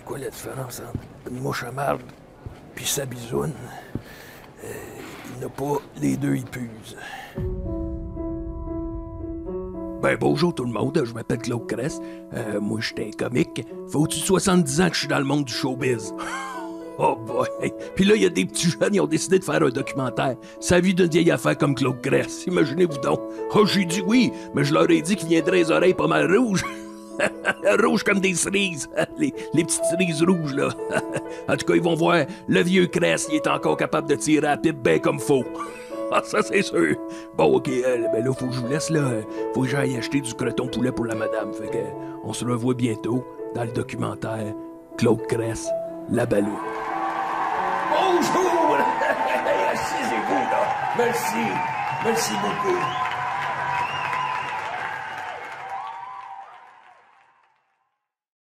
quoi la différence entre une mouche à marde puis sa bisoune? Il n'a pas, les deux ils puisent. Ben bonjour tout le monde, je m'appelle Claude Cress. Moi j'étais un comique. Faut au-dessus de 70 ans que je suis dans le monde du showbiz. Oh boy! Puis là, il y a des petits jeunes, ils ont décidé de faire un documentaire. Sa vie d'une vieille affaire comme Claude Cress. Imaginez-vous donc. Oh, j'ai dit oui, mais je leur ai dit qu'ils viendraient les oreilles pas mal rouges. Rouges comme des cerises. Les petites cerises rouges, là. En tout cas, ils vont voir, le vieux Cress, il est encore capable de tirer à la pipe ben comme faux. Ah, ça, c'est sûr. Bon, OK, ben là, faut que je vous laisse, là. Faut que j'aille acheter du croton poulet pour la madame. Fait que, on se revoit bientôt dans le documentaire Claude Cress, la balloune. Bonjour! Assisez-vous, là. Merci. Merci beaucoup.